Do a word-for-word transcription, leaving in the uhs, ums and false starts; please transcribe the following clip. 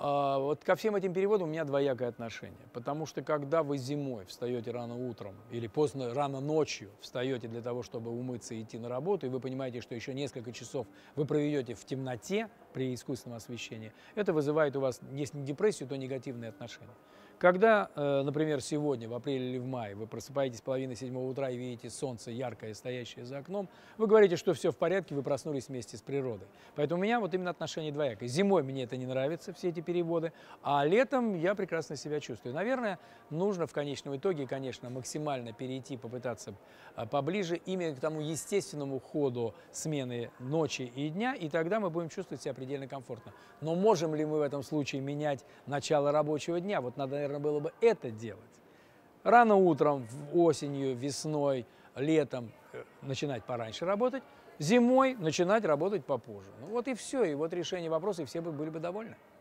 А, вот ко всем этим переводам у меня двоякое отношение. Потому что когда вы зимой встаете рано утром или поздно, рано ночью встаете для того, чтобы умыться и идти на работу, и вы понимаете, что еще несколько часов вы проведете в темноте при искусственном освещении, это вызывает у вас, если не депрессию, то негативные отношения. Когда, например, сегодня, в апреле или в мае, вы просыпаетесь в половине седьмого утра и видите солнце яркое, стоящее за окном, вы говорите, что все в порядке, вы проснулись вместе с природой. Поэтому у меня вот именно отношение двоякое. Зимой мне это не нравится, все эти переводы, а летом я прекрасно себя чувствую. Наверное, нужно в конечном итоге, конечно, максимально перейти, попытаться поближе именно к тому естественному ходу смены ночи и дня, и тогда мы будем чувствовать себя предельно комфортно. Но можем ли мы в этом случае менять начало рабочего дня? Вот надо, наверное, было бы это делать. Рано утром, осенью, весной, летом начинать пораньше работать, зимой начинать работать попозже. Ну вот и все, и вот решение вопроса, и все бы были бы довольны.